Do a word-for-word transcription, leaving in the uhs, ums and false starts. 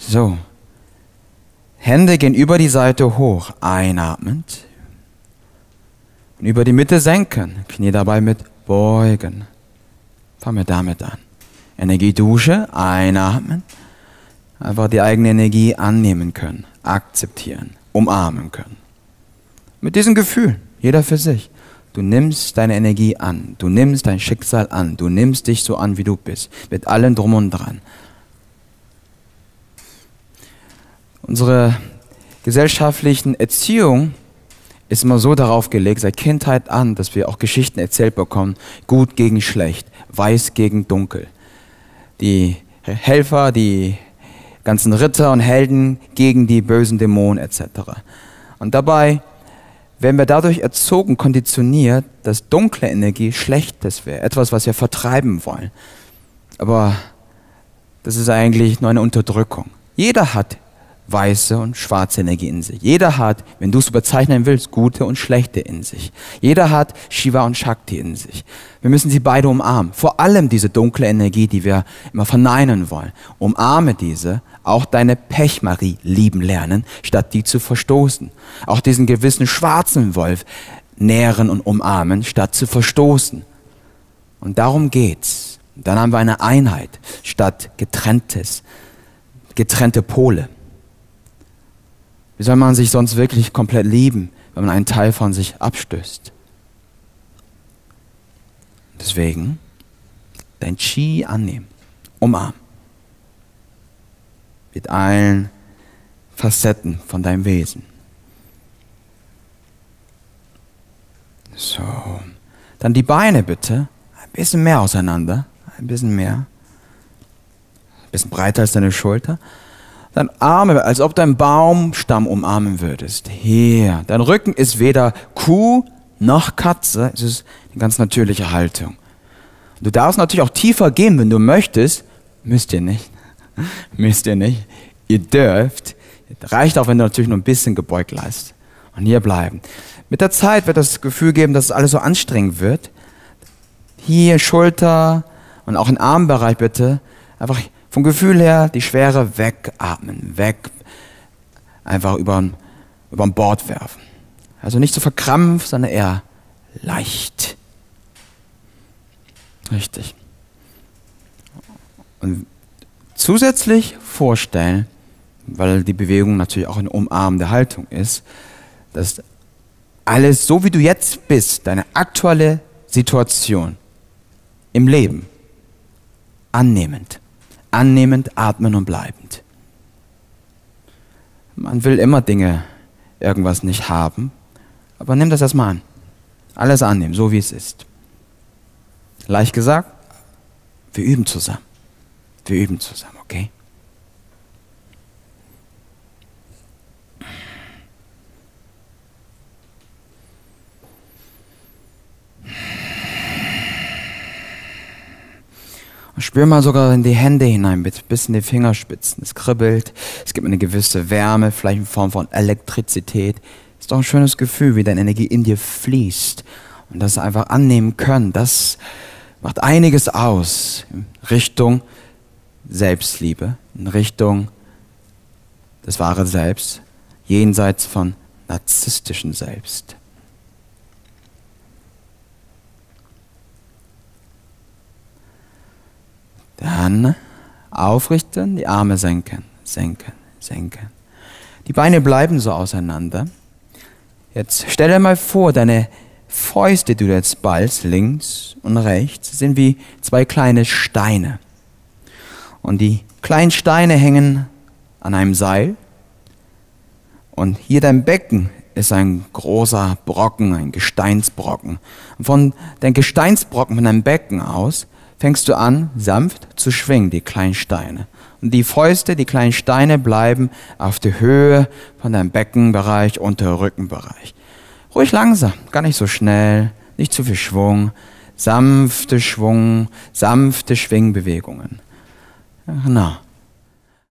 So. Hände gehen über die Seite hoch, einatmend. Und über die Mitte senken, Knie dabei mit beugen. Fangen wir damit an. Energiedusche, einatmen. Einfach die eigene Energie annehmen können, akzeptieren, umarmen können. Mit diesem Gefühl, jeder für sich. Du nimmst deine Energie an, du nimmst dein Schicksal an, du nimmst dich so an, wie du bist, mit allem drum und dran. Unsere gesellschaftlichen Erziehung ist immer so darauf gelegt, seit Kindheit an, dass wir auch Geschichten erzählt bekommen, gut gegen schlecht, weiß gegen dunkel. Die Helfer, die ganzen Ritter und Helden gegen die bösen Dämonen et cetera. Und dabei werden wir dadurch erzogen, konditioniert, dass dunkle Energie Schlechtes wäre, etwas, was wir vertreiben wollen. Aber das ist eigentlich nur eine Unterdrückung. Jeder hat weiße und schwarze Energie in sich. Jeder hat, wenn du es bezeichnen willst, gute und schlechte in sich. Jeder hat Shiva und Shakti in sich. Wir müssen sie beide umarmen. Vor allem diese dunkle Energie, die wir immer verneinen wollen. Umarme diese, auch deine Pechmarie lieben lernen, statt die zu verstoßen. Auch diesen gewissen schwarzen Wolf nähren und umarmen, statt zu verstoßen. Und darum geht's. Dann haben wir eine Einheit, statt getrenntes, getrennte Pole. Wie soll man sich sonst wirklich komplett lieben, wenn man einen Teil von sich abstößt? Deswegen dein Qi annehmen, umarmen. Mit allen Facetten von deinem Wesen. So. Dann die Beine bitte. Ein bisschen mehr auseinander. Ein bisschen mehr. Ein bisschen breiter als deine Schulter. Dann Arme, als ob du einen Baumstamm umarmen würdest. Hier. Dein Rücken ist weder Kuh noch Katze. Es ist eine ganz natürliche Haltung. Du darfst natürlich auch tiefer gehen, wenn du möchtest. Müsst ihr nicht. Müsst ihr nicht. Ihr dürft. Reicht auch, wenn du natürlich nur ein bisschen gebeugt leist. Und hier bleiben. Mit der Zeit wird das Gefühl geben, dass es alles so anstrengend wird. Hier Schulter und auch im Armbereich bitte. Einfach vom Gefühl her die Schwere wegatmen, weg, einfach über über Bord werfen. Also nicht so verkrampft, sondern eher leicht. Richtig. Und zusätzlich vorstellen, weil die Bewegung natürlich auch eine umarmende Haltung ist, dass alles so wie du jetzt bist, deine aktuelle Situation im Leben, annehmend. Annehmend, atmen und bleibend. Man will immer Dinge, irgendwas nicht haben, aber nimm das erstmal an. Alles annehmen, so wie es ist. Leicht gesagt, wir üben zusammen. Wir üben zusammen, okay? Spür mal sogar in die Hände hinein, bis in die Fingerspitzen. Es kribbelt, es gibt eine gewisse Wärme, vielleicht in Form von Elektrizität. Ist doch ein schönes Gefühl, wie deine Energie in dir fließt. Und das einfach annehmen können, das macht einiges aus in Richtung Selbstliebe, in Richtung das wahre Selbst, jenseits von narzisstischen Selbst. Dann aufrichten, die Arme senken, senken, senken. Die Beine bleiben so auseinander. Jetzt stell dir mal vor, deine Fäuste, die du jetzt ballst, links und rechts, sind wie zwei kleine Steine. Und die kleinen Steine hängen an einem Seil. Und hier dein Becken ist ein großer Brocken, ein Gesteinsbrocken. Und von den Gesteinsbrocken, von deinem Becken aus, fängst du an, sanft zu schwingen, die kleinen Steine. Und die Fäuste, die kleinen Steine bleiben auf der Höhe von deinem Beckenbereich, unter Rückenbereich. Ruhig langsam, gar nicht so schnell, nicht zu viel Schwung, sanfte Schwung, sanfte Schwingbewegungen. Ja, genau.